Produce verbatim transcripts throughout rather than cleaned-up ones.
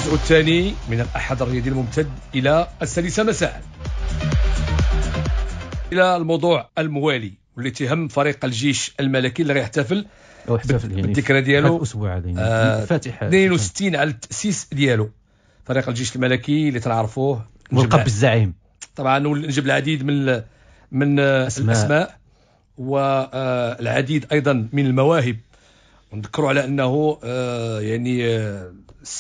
الجزء الثاني من الأحد الرياضي الممتد إلى السادسة مساء، إلى الموضوع الموالي واللي تهم فريق الجيش الملكي اللي غيحتفل بالذكرى ديالو آه فاتحة اثنين وستين على التأسيس ديالو. فريق الجيش الملكي اللي تنعرفوه ملقب بالزعيم طبعا، ونجيب العديد من من أسماء, الأسماء والعديد أيضا من المواهب. ونذكروا على أنه آه يعني آه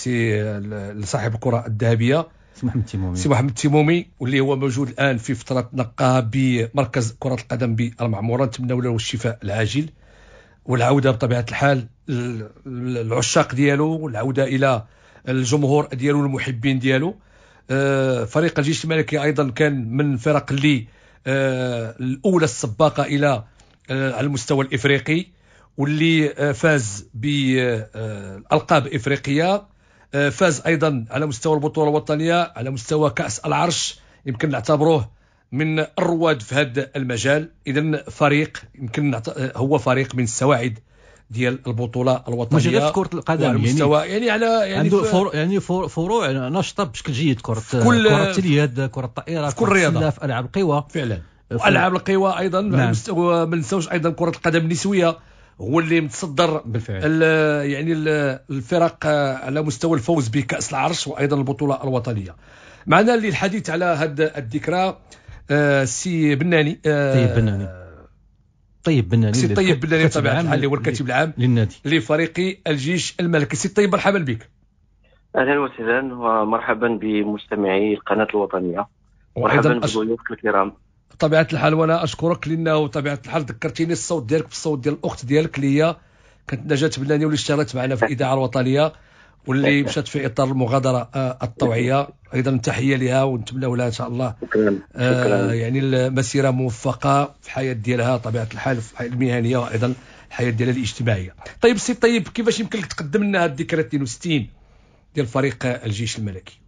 سي صاحب الكرة الذهبية سي محمد التيمومي سي محمد التيمومي واللي هو موجود الآن في فترة نقاهة بمركز كرة القدم بالمعمورة. نتمنوا له الشفاء العاجل والعودة بطبيعة الحال العشاق ديالو والعودة إلى الجمهور ديالو والمحبين ديالو. آه فريق الجيش الملكي أيضا كان من فرق اللي آه الأولى السباقة إلى آه على المستوى الإفريقي، واللي آه فاز بألقاب إفريقية، آه فاز أيضا على مستوى البطولة الوطنية، على مستوى كأس العرش. يمكن نعتبروه من الرواد في هذا المجال. إذن فريق يمكن هو فريق من السواعد ديال البطوله الوطنيه مش في كره القدم، يعني مستوى يعني على يعني عنده فروع يعني فروع نشطه بشكل جيد. كره كره اليد، كره الطائره، في كل رياضه، في العاب القوى فعلا، والعاب القوى ايضا. نعم. مستوى ما نساوش ايضا كره القدم النسويه هو اللي متصدر بالفعل يعني الفرق على مستوى الفوز بكاس العرش وايضا البطوله الوطنيه. معنا للحديث على هذه الذكرى آه سي بناني آه طيب بناني طيب بناني سي طيب بناني طبعا الحال اللي هو الكاتب العام للنادي لفريق الجيش الملكي. سي طيب مرحبا بك. اهلا وسهلا ومرحبا بمستمعي القناه الوطنيه، مرحبا بضيوفك الكرام. بطبيعه الحال وانا اشكرك لانه بطبيعه الحال ذكرتيني الصوت ديالك بالصوت ديال الاخت ديالك اللي هي كانت نجاة بناني واللي اشتغلت معنا في الاذاعه الوطنيه واللي مشات في اطار المغادره الطوعيه. ايضا تحيه لها ونتمنى لها ان شاء الله شكرا. آه يعني المسيره موفقه في الحياه ديالها طبيعه الحال، في الحياه المهنيه وايضا الحياه ديالها الاجتماعيه. طيب سي طيب، كيفاش يمكن لك تقدم لنا هذه الذكرى اثنين وستين ديال فريق الجيش الملكي؟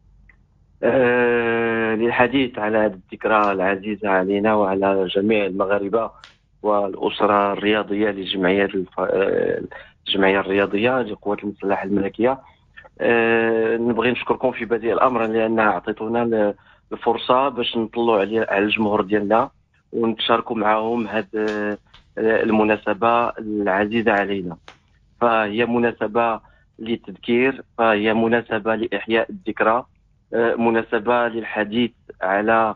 آه للحديث على هذه الذكرى العزيزه علينا وعلى جميع المغاربه والاسره الرياضيه للجمعيات الف... الجمعيه الرياضيه للقوات المسلحه الملكيه. أه نبغي نشكركم في بدء الامر لان اعطيتونا الفرصه باش نطلعوا على الجمهور ديالنا ونتشاركوا معهم هذه المناسبه العزيزه علينا. فهي مناسبه للتذكير، فهي مناسبه لاحياء الذكرى، أه مناسبه للحديث على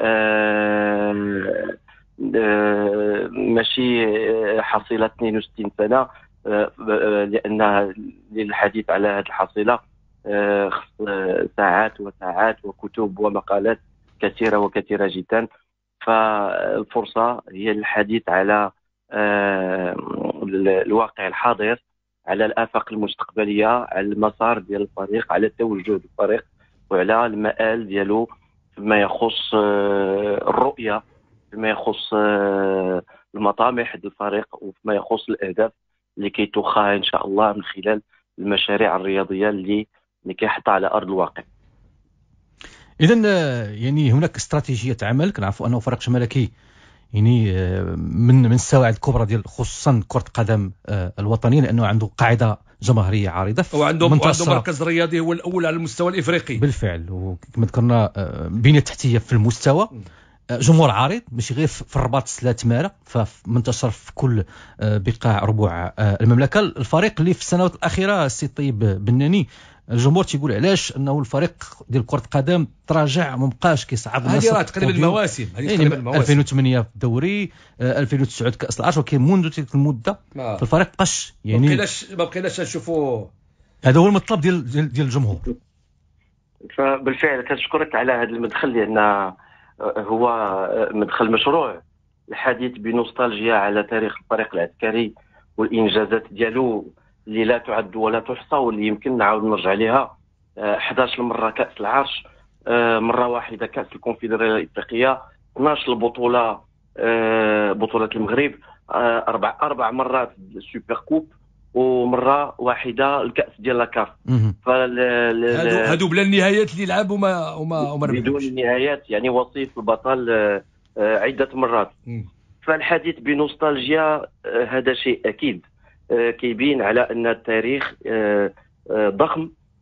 أه أه ماشي حصيله اثنين وستين سنه، لأن للحديث على هذه الحصيلة خص ساعات وساعات وكتب ومقالات كثيرة وكثيرة جدا. فالفرصة هي الحديث على الواقع الحاضر، على الآفاق المستقبلية، على المسار ديال الفريق، على توجه الفريق وعلى المآل ديالو فيما يخص الرؤية، فيما يخص المطامح ديال الفريق وفيما يخص الأهداف لكي تخاها إن شاء الله من خلال المشاريع الرياضية اللي اللي كيحطها على أرض الواقع. إذن يعني هناك استراتيجية عمل. كنعرفوا أنه فريق الملكي يعني من من السواعد الكبرى ديال خصوصا كرة القدم الوطنية، لأنه عنده قاعدة جماهيرية عريضة وعنده عنده مركز رياضي هو الأول على المستوى الإفريقي بالفعل. وكما ذكرنا بنية تحتية في المستوى، جمهور عريض ماشي غير في الرباط السلا تمارة، فمنتشر في كل بقاع ربوع المملكة. الفريق اللي في السنوات الأخيرة السي طيب بناني الجمهور تيقول علاش انه الفريق ديال كرة القدم تراجع، ما بقاش كيصعد هذه راه تقريبا المواسم، هذه تقريبا المواسم ألفين وثمانية في الدوري، ألفين وتسعة كأس العرش، ولكن منذ تلك المدة آه. فالفريق بقاش يعني ما بقيناش ما بقيناش نشوفوا. هذا هو المطلب ديال ديال الجمهور. فبالفعل كنشكرك على هذا المدخل، لأن هو مدخل مشروع الحديث بنوستالجيا على تاريخ الفريق العسكري والإنجازات ديالو اللي لا تعد ولا تحصى، واللي يمكن نعاود نرجع لها. أحد عشر مرة كأس العرش، مرة واحدة كأس الكونفدرالية الإفريقية، اثناش البطولة بطولة المغرب، أربع أربع مرات السوبر كوب، ومره واحده الكاس ديال لاكاف. هادو هادو بلا النهايات اللي لعب وما وما وما بدون النهايات، يعني وصيف البطل عده مرات. مم. فالحديث بنوستالجيا هذا شيء اكيد كيبين على ان التاريخ ضخم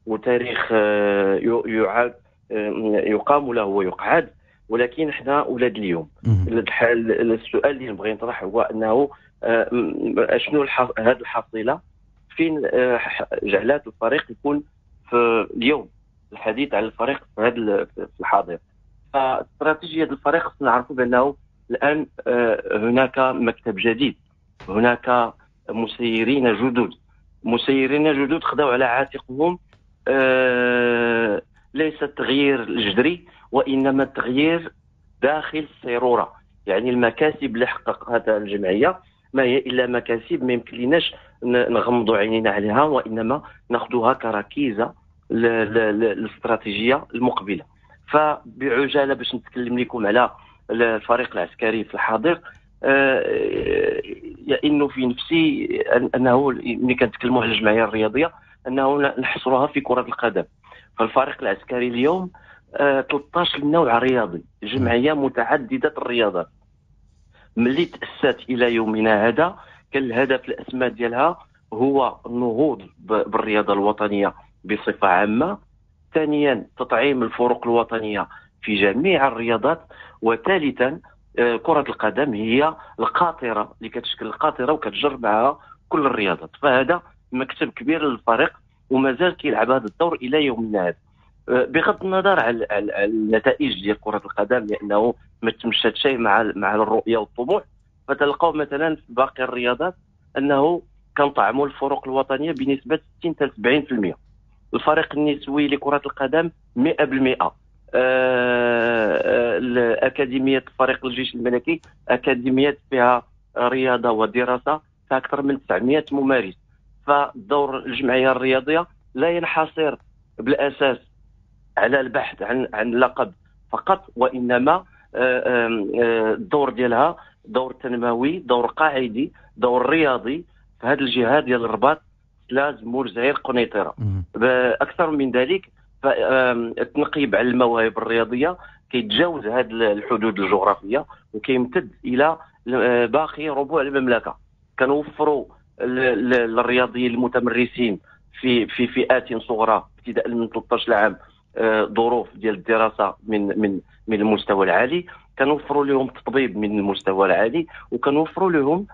وتاريخ يعاد يقام له ويقعد، ولكن احنا اولاد اليوم. السؤال اللي نبغي نطرح هو انه شنو هذه الحصيله فين جعلات الفريق يكون في اليوم، الحديث عن الفريق في هذا في الحاضر. فاستراتيجيه الفريق خصنا نعرفوا بانه الان هناك مكتب جديد، هناك مسيرين جدد مسيرين جدد خذوا على عاتقهم آه ليس التغيير الجذري وانما التغيير داخل السيروره. يعني المكاسب اللي حققتها الجمعيه ما هي الا مكاسب ما يمكن لناش نغمضوا عينينا عليها، وانما ناخذوها كركيزه للاستراتيجيه المقبله. فبعجاله باش نتكلم لكم على الفريق العسكري في الحاضر، آه انه في نفسي انه ملي كنتكلموا على الجمعيه الرياضيه انه نحصرها في كره القدم. فالفريق العسكري اليوم آه ثلاثة عشر نوع رياضي، جمعيه متعدده الرياضات. ملي تاسست الى يومنا هذا كان الهدف الاسمى ديالها هو النهوض بالرياضه الوطنيه بصفه عامه، ثانيا تطعيم الفرق الوطنيه في جميع الرياضات، وثالثا كرة القدم هي القاطرة اللي كتشكل القاطرة وكتجر معها كل الرياضات. فهذا مكتب كبير للفريق ومازال كيلعب هذا الدور إلى يومنا هذا، بغض النظر على النتائج ديال كرة القدم لأنه ما تمش هذا الشيء مع مع الرؤية والطموح. فتلقاو مثلا في باقي الرياضات أنه كنطعموا الفرق الوطنية بنسبة ستين حتى سبعين بالمئة. الفريق النسوي لكرة القدم مئة بالمئة. الأكاديمية فريق الجيش الملكي أكاديميات فيها رياضة ودراسة فيها أكثر من تسعمئة ممارس. فدور الجمعية الرياضية لا ينحصر بالأساس على البحث عن عن لقب فقط، وإنما الدور ديالها دور تنموي، دور قاعدي، دور رياضي في هذه الجهة ديال الرباط، سلاز، مرزعير، قنيطرة. أكثر من ذلك فالتنقيب على المواهب الرياضيه كيتجاوز هذه الحدود الجغرافيه وكيمتد الى باقي ربوع المملكه. كنوفروا للرياضيين المتمرسين في في فئات صغرى ابتداء من ثلاثة عشر عام ظروف ديال الدراسه من من من المستوى العالي، كنوفروا لهم تطبيب من المستوى العالي، وكنوفروا لهم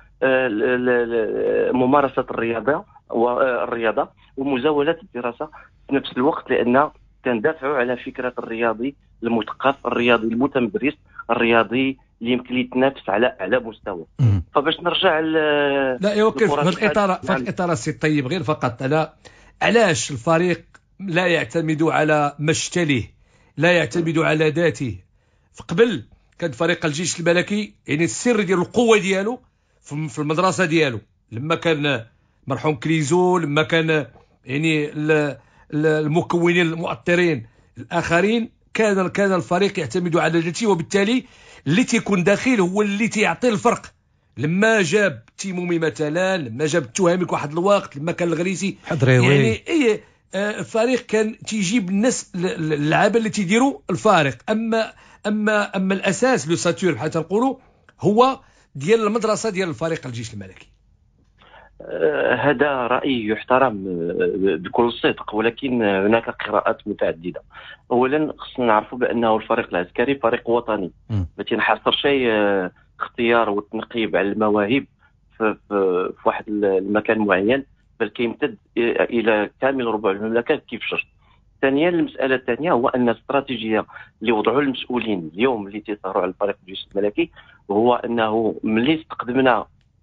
ممارسه الرياضه والرياضه ومزاوله الدراسه في نفس الوقت، لان كندافعوا على فكره الرياضي المثقف، الرياضي المتمرس، الرياضي اللي يمكن يتنافس على على مستوى. فباش نرجع لا يوقف في الاطار في الاطار السي الطيب غير فقط على علاش الفريق لا يعتمد على مشتله، لا يعتمد على ذاته. فقبل كان فريق الجيش الملكي يعني السر ديال القوه ديالو في المدرسه ديالو، لما كان مرحوم كليزو، لما كان يعني المكونين المؤطرين الاخرين، كان كان الفريق يعتمد على ذاته، وبالتالي اللي تيكون داخل هو اللي تيعطي الفرق. لما جاب تيمومي مثلا، لما جاب التهامي واحد الوقت، لما كان الغريسي يعني اي الفريق كان تيجيب الناس اللعابه اللي تيديروا الفارق. اما اما اما الاساس لو ساتور بحال تنقولوا هو ديال المدرسه ديال الفريق الجيش الملكي. هذا رأي يحترم بكل صدق، ولكن هناك قراءات متعددة. أولا خصنا نعرفوا بأنه الفريق العسكري فريق وطني، ما تنحصر شيء اختيار والتنقيب على المواهب في, في, في واحد المكان معين، بل كيمتد إلى كامل ربوع المملكة كيف شرط. ثانيا المسألة الثانية هو أن الاستراتيجية اللي وضعوا المسؤولين اليوم اللي تيسهروا على الفريق الجيش الملكي هو أنه ملي استقدمنا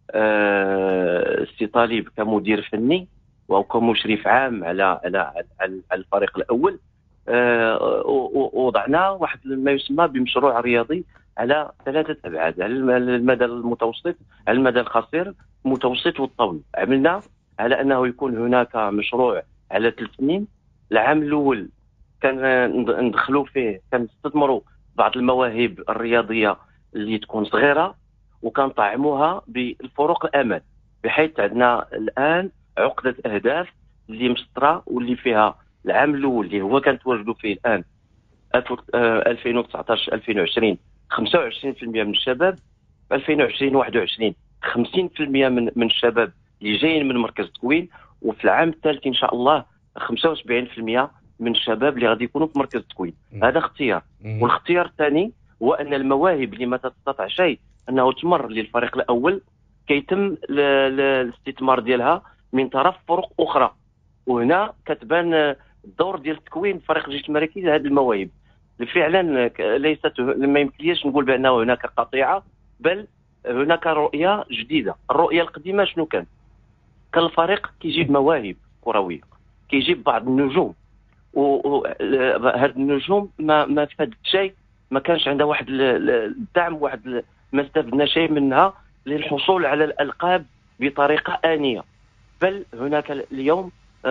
السي طالب كمدير فني وكمشرف عام على على على الفريق الاول، وضعنا واحد ما يسمى بمشروع رياضي على ثلاثه ابعاد، على المدى المتوسط، على المدى القصير، المتوسط والطويل. عملنا على انه يكون هناك مشروع على ثلاث سنين. العام الاول كان ندخلوا فيه، كنستثمروا بعض المواهب الرياضيه اللي تكون صغيره وكنطعموها بالفرق الامل، بحيث عندنا الان عقده اهداف اللي مسطره واللي فيها العام الاول اللي هو كنتواجدوا فيه الان ألفين وتسعطاش ألفين وعشرين خمسة وعشرين بالمئة من الشباب، ألفين وعشرين واحد وعشرين خمسين بالمئة من من الشباب اللي جايين من مركز تكوين، وفي العام الثالث ان شاء الله خمسة وسبعين بالمئة من الشباب اللي غادي يكونوا في مركز التكوين. هذا اختيار. والاختيار الثاني هو ان المواهب اللي ما تستطيع شيء انه تمر للفريق الاول كيتم الاستثمار ديالها من طرف فرق اخرى، وهنا كتبان الدور ديال التكوين فريق الجيش الملكي لهذه المواهب. فعلا ليست ما يمكنليش نقول بانه هناك قطيعه، بل هناك رؤيه جديده. الرؤيه القديمه شنو كان؟ كان الفريق كيجيب مواهب كرويه، كيجيب بعض النجوم، وهاد النجوم ما ما فادت شيء، ما كانش عندها واحد الدعم، واحد ما استفدنا شيء منها للحصول على الالقاب بطريقه آنية. بل هناك اليوم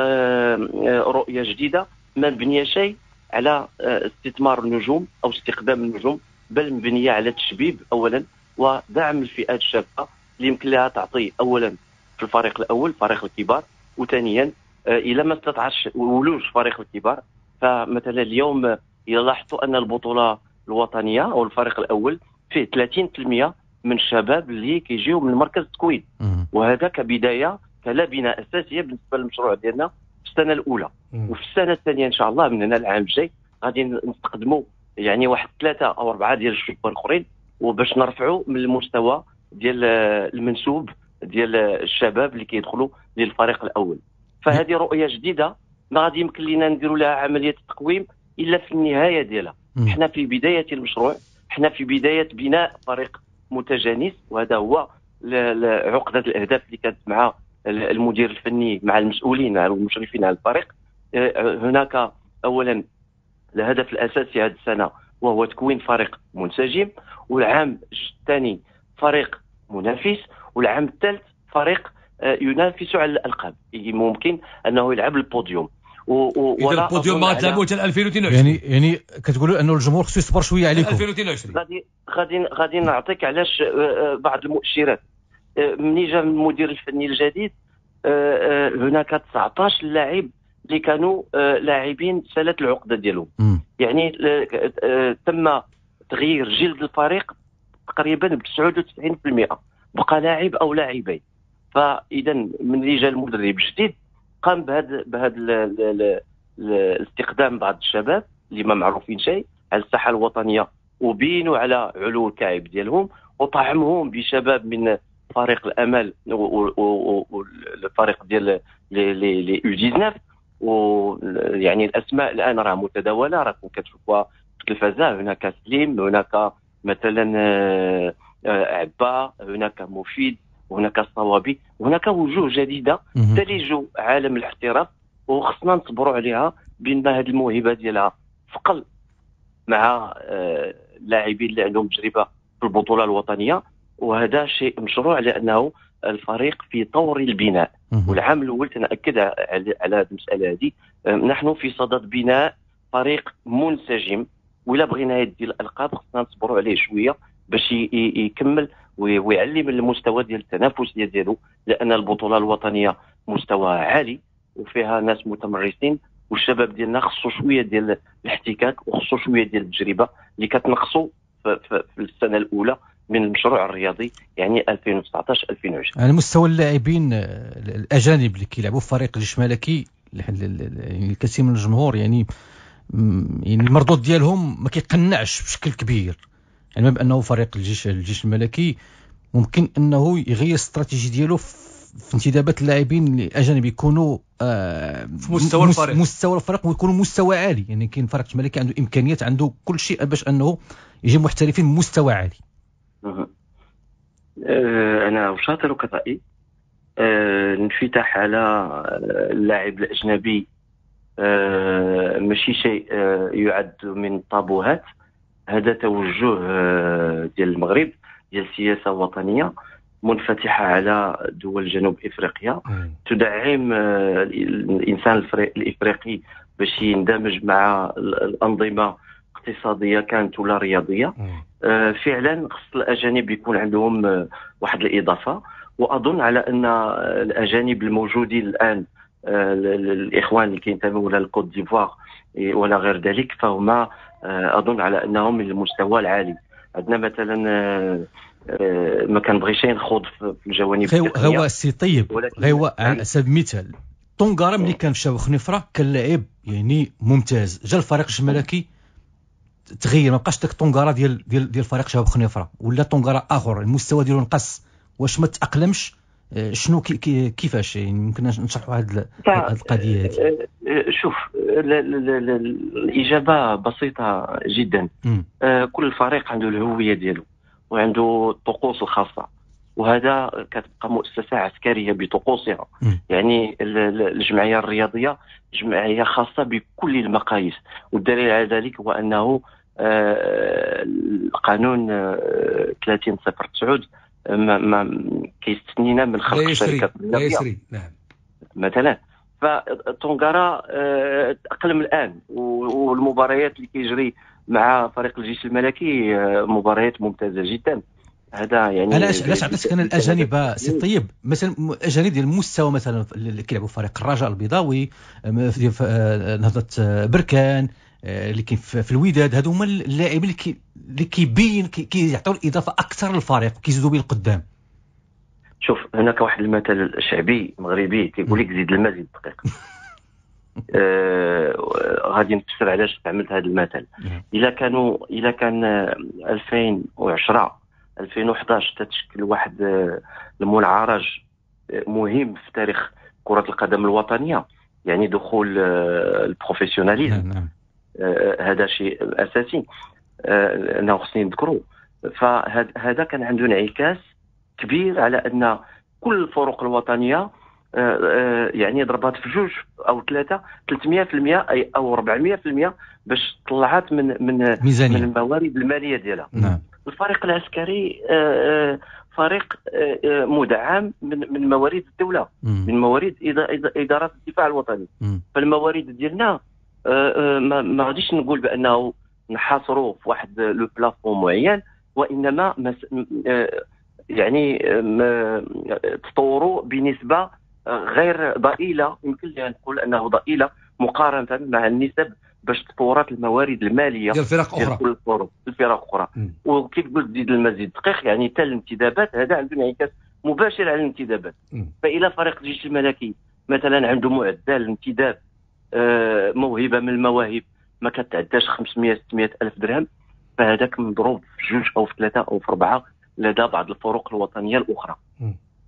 رؤيه جديده ما مبنيه شيء على استثمار النجوم او استخدام النجوم، بل مبنيه على تشبيب اولا ودعم الفئات الشابه اللي يمكن لها تعطي اولا في الفريق الاول فريق الكبار، وثانيا الى ما استطاعش ولوج فريق الكبار. فمثلا اليوم اذا لاحظتوا ان البطوله الوطنيه او الفريق الاول فيه ثلاثين بالمئة من الشباب اللي كيجيو من مركز التكوين، وهذا كبدايه كلبنه اساسيه بالنسبه للمشروع ديالنا في السنه الاولى. وفي السنه الثانيه ان شاء الله من هنا العام الجاي غادي نستقدموا يعني واحد ثلاثه او اربعه ديال الشباب الاخرين، وباش نرفعوا من المستوى ديال المنسوب ديال الشباب اللي كيدخلوا للفريق الاول. فهذه رؤيه جديده ما غادي يمكن لنا نديروا لها عمليه تقويم الا في النهايه ديالها. احنا في بدايه المشروع، احنا في بدايه بناء فريق متجانس، وهذا هو عقده الاهداف اللي كانت مع المدير الفني مع المسؤولين والمشرفين على الفريق. هناك اولا الهدف الاساسي هذه السنه وهو تكوين فريق منسجم، والعام الثاني فريق منافس، والعام الثالث فريق ينافس على الالقاب، ممكن انه يلعب البوديوم. اذا البوديوم ما غتلعبوا حتى ألفين واثنين وعشرين. يعني يعني كتقولوا انه الجمهور خصو يصبر شويه عليكم ألفين واثنين وعشرين. غادي غادي غادي نعطيك علاش بعض المؤشرات. مني جا المدير الفني الجديد هناك تسعطاش لاعب اللي كانوا لاعبين سالت العقده ديالهم، يعني تم تغيير جلد الفريق تقريبا ب تسعة وتسعين بالمئة، بقى لاعب او لاعبين. فاذا من جا المدرب الجديد قام بهذا بهذا الاستخدام بعض الشباب اللي ما معروفين شيء على الساحه الوطنيه، وبينوا على علو الكعب ديالهم، وطعمهم بشباب من فريق الامل والفريق ديال لي يو تسعة عشر. ويعني الاسماء الان راه متداوله، راكم كتشوفوها في التلفازه. هناك سليم، هناك مثلا عبا، هناك مفيد، وهناك الصوابي، وهناك وجوه جديده تلج عالم الاحتراف، وخصنا نصبروا عليها بان هذه الموهبه ديالها ثقل مع اللاعبين اللي عندهم تجربه في البطوله الوطنيه. وهذا شيء مشروع لانه الفريق في طور البناء. والعام الاول تناكد على هذه المساله هذه. نحن في صدد بناء فريق منسجم، ولا بغينا يدي الالقاب خصنا نصبروا عليه شويه باش يكمل ويعلي من المستوى ديال التنافسيه ديالو، لان البطوله الوطنيه مستوى عالي وفيها ناس متمرسين، والشباب ديالنا خصو شويه ديال الاحتكاك وخصو شويه ديال التجربه اللي كتنقصوا في, في, في السنه الاولى من المشروع الرياضي، يعني ألفين وتسعطاش ألفين وعشرين. على مستوى اللاعبين الاجانب اللي كيلعبوا في فريق الجيش الملكي، يعني الكثير من الجمهور يعني يعني المردود ديالهم ما كيقنعش بشكل كبير، يعني بانه فريق الجيش الجيش الملكي ممكن انه يغير الاستراتيجي ديالو في انتدابات اللاعبين الاجانب يكونوا آه في مستوى الفريق مستوى الفريق ويكونوا مستوى عالي. يعني كاين فريق الملكي عنده امكانيات، عنده كل شيء باش انه يجيب محترفين مستوى عالي. أه انا اشاطرك الراي. أه الانفتاح على اللاعب الاجنبي أه ماشي شيء أه يعد من طابوهات. هذا توجه أه ديال المغرب، ديال السياسه الوطنيه منفتحه على دول جنوب افريقيا، تدعم أه الانسان الافريقي باش يندمج مع الانظمه اقتصاديه كانت ولا رياضيه. أه فعلا خص الاجانب يكون عندهم أه واحد الاضافه. واظن على ان الاجانب الموجودين الان أه الاخوان اللي كينتموا للكوت ديفوار ولا غير ذلك، فهم أه اظن على انهم من المستوى العالي. عندنا مثلا أه أه ما كنبغيش نخوض في الجوانب التقنيه. غوا السي طيب، غوا على سبيل المثال طونغارا ملي كان في شاو خنيفره كان لاعب يعني ممتاز، جا الفريق الجمالكي تغير، ما بقاش داك طونغارا ديال ديال ديال فريق شباب خنيفره، ولا طونغارا اخر المستوى ديالو نقص. واش ما تاقلمش؟ شنو كي كي كيفاش يعني ممكن نشرحوا هذه القضيه هذه؟ شوف الاجابه بسيطه جدا. كل فريق عنده الهويه ديالو وعنده الطقوس الخاصه، وهذا كتبقى مؤسسه عسكريه بطقوسها. يعني الجمعيه الرياضيه جمعيه خاصه بكل المقاييس، والدليل على ذلك هو انه القانون ثلاثين صفر تسعة ما, ما كيستثنينا من خلق الشركات الرياضيه نعم مثلا. فطونغارا تأقلم الان، والمباريات اللي كيجري مع فريق الجيش الملكي مباريات ممتازه جدا. هذا يعني علاش علاش عطيتك انا الاجانب سي طيب؟ مثلا اجانب ديال المستوى مثلا اللي كيلعبوا فريق الرجاء البيضاوي، نهضه بركان اللي كاين في الوداد، هادو هما اللاعبين اللي كي اللي كيبين كيعطيو الاضافه اكثر للفريق وكيزيدوا به القدام. شوف هناك واحد المثل شعبي مغربي كيقول لك زيد الماء زيد الدقيق. آه غادي نفسر علاش استعملت هذا المثل. الا كانوا الا كان ألفين وعشرة ألفين وأحد عشر تتشكل واحد المنعرج مهم في تاريخ كرة القدم الوطنية، يعني دخول البروفيسيوناليزم. نعم. هذا شيء أساسي أنه خصني نذكره. فهذا كان عنده انعكاس كبير على أن كل الفرق الوطنية يعني ضربات في جوج أو ثلاثة ثلاثمية بالمئة أي أو أربعمية بالمئة باش طلعت من من ميزانية. من الموارد المالية ديالها. نعم. الفريق العسكري فريق مدعم من من موارد الدولة، من موارد إدارة الدفاع الوطني. فالموارد ديالنا ما ما غاديش نقول بأنه نحاصروا في واحد لو بلافون معين، وإنما يعني تطوروا بنسبة غير ضئيلة، يمكن لنا نقول أنه ضئيلة مقارنة مع النسب باش تطورات الموارد الماليه ديال فرق اخرى كل الفرق الفرق اخرى. وكيف قلت زيد المزيد دقيق، يعني حتى الانتدابات هذا عنده انعكاس مباشر على الانتدابات. فإلى فريق الجيش الملكي مثلا عنده معدل انتداب آه موهبه من المواهب ما كتعداش خمسمية ستمية الف درهم، فهذاك مضروب في جوج او في ثلاثه او في اربعه لدى بعض الفرق الوطنيه الاخرى. م.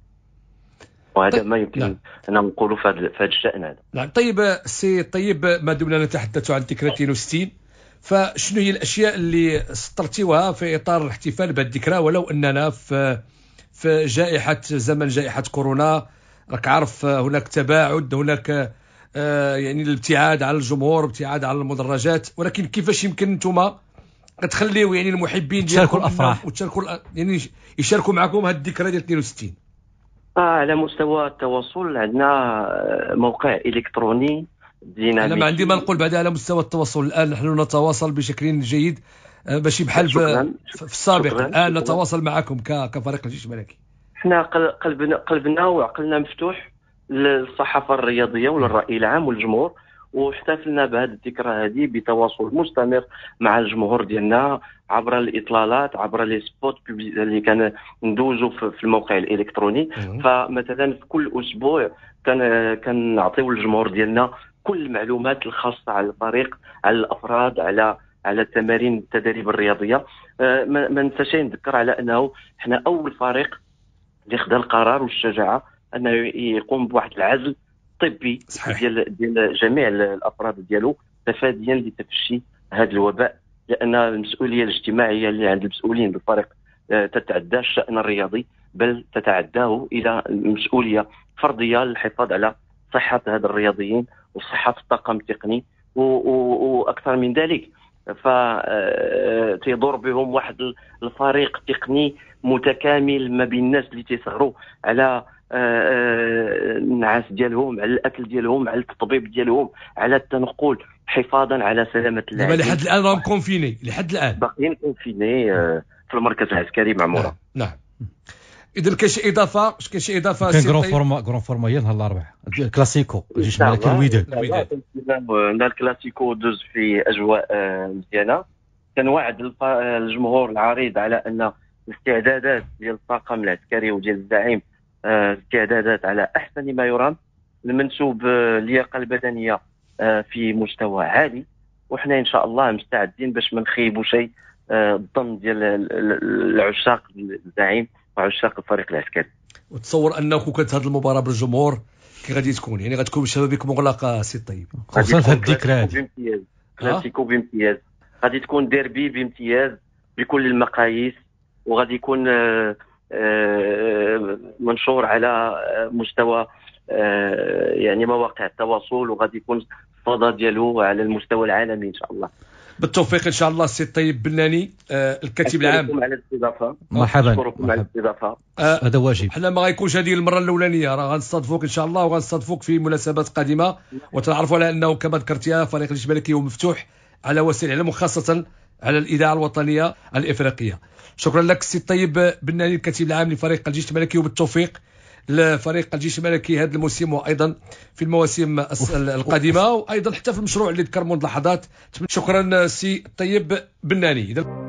وهذا طيب. ما يمكن نعم. أن نقوله في هذا الشأن هذا. نعم. طيب سي طيب، ما دمنا نتحدث عن ذكرى اثنين وستين، فشنو هي الأشياء اللي سطرتيوها في إطار الاحتفال بهذه الذكرى، ولو أننا في في جائحة زمن جائحة كورونا، راك عارف هناك تباعد، هناك آه يعني الابتعاد عن الجمهور، ابتعاد عن المدرجات، ولكن كيفاش يمكن نتوما تخليو يعني المحبين ديالكم الأفراح وتشاركوا يعني يشاركوا معكم هذه الذكرى ديال اثنين وستين؟ آه على مستوى التواصل عندنا موقع إلكتروني ديناميكي. أنا ما عندي ما نقول بعد على مستوى التواصل. الآن نحن نتواصل بشكل جيد ماشي بحال في, في السابق. شكراً. الآن شكراً. نتواصل معكم كفريق الجيش الملكي. احنا قلبنا قلبنا وعقلنا مفتوح للصحافة الرياضية وللرأي العام والجمهور، واحتفلنا بهذه الذكرى هذه بتواصل مستمر مع الجمهور ديالنا عبر الاطلالات، عبر لي سبوت اللي كان ندوزو في الموقع الالكتروني. فمثلا في كل اسبوع كان كان نعطيو للجمهور ديالنا كل المعلومات الخاصه على الفريق، على الافراد، على على التمارين التدريب الرياضيه. ما ننساش نذكر على انه احنا اول فريق اللي خدا القرار والشجاعه انه يقوم بواحد العزل طبي ديال ديال جميع الافراد ديالو تفاديا لتفشي هذا الوباء، لان المسؤوليه الاجتماعيه اللي عند المسؤولين بالفريق تتعدى الشأن الرياضي، بل تتعداه الى المسؤوليه فرديه للحفاظ على صحه هاد الرياضيين وصحه الطاقم التقني واكثر من ذلك. فتيدور بهم واحد الفريق تقني متكامل ما بين الناس اللي تيسهروا على النعاس ديالهم، على الاكل ديالهم، على التطبيب ديالهم، على التنقل، حفاظا على سلامه اللاعبين. لحد الان راهم كونفيني، لحد الان باقيين كونفيني في المركز العسكري معموره. نعم. اذا كاين شي اضافه كاين شي اضافه كاين كرون فورما كرون فورما نهار الاربعاء الكلاسيكو الجيش الملكي الوداد. عندنا الكلاسيكو دوز في اجواء مزيانه. كنوعد الجمهور العريض على ان الاستعدادات ديال الطاقم العسكري وديال الزعيم استعدادات على احسن ما يرام، المنسوب اللياقه البدنيه في مستوى عالي، وحنا ان شاء الله مستعدين باش ما نخيبوا شيء الظن ديال العشاق الزعيم وعشاق الفريق العسكري. وتصور انه كون كانت هذه المباراه بالجمهور كي غادي تكون، يعني غتكون بشبابيك مغلقه سي الطيب، خصوصا في هذه الذكرى هذه بامتياز، كلاسيكو بامتياز، غادي تكون ديربي بامتياز بكل المقاييس، وغادي يكون منشور على مستوى يعني مواقع التواصل، وغادي يكون الصدى ديالو على المستوى العالمي ان شاء الله. بالتوفيق ان شاء الله سي الطيب بناني، آه الكاتب العام. اشكركم على الاستضافه. مرحبا. اشكركم على الاستضافه. آه هذا واجب. حنا ما غيكونش هذه المره الاولانيه، راه غنستضفوك ان شاء الله وغنستضفوك في مناسبات قادمه، وتعرفوا على انه كما ذكرتيها فريق الجيش الملكي هو مفتوح على وسائل الاعلام وخاصه على الاذاعه الوطنيه الافريقيه. شكرا لك سي الطيب بناني الكاتب العام لفريق الجيش الملكي، وبالتوفيق لفريق الجيش الملكي هذا الموسم وايضا في المواسم القادمه، وايضا حتى في المشروع اللي ذكر منذ لحظات. شكرا سي الطيب بناني.